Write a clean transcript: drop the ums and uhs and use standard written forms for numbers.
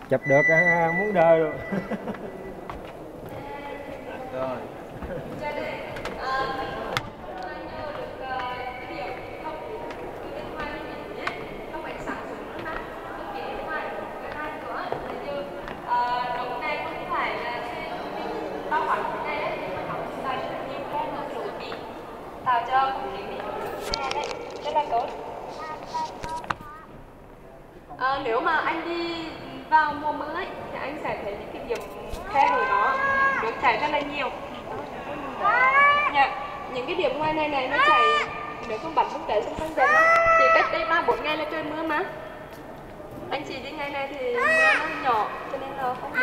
Chụp được muốn đơ luôn. Rồi. Tạo cho không khí mình đấy, rất là tốt. Nếu mà anh đi vào mùa mưa ấy, thì anh sẽ thấy những cái điểm khe hở đó nước chảy rất là nhiều. Dạ, những cái điểm ngoài này nó chảy, nếu không bắn không chảy xung quanh dần chỉ cách đây 3-4 ngày là trời mưa mà. Anh chỉ đi ngày này thì mưa nó nhỏ cho nên là không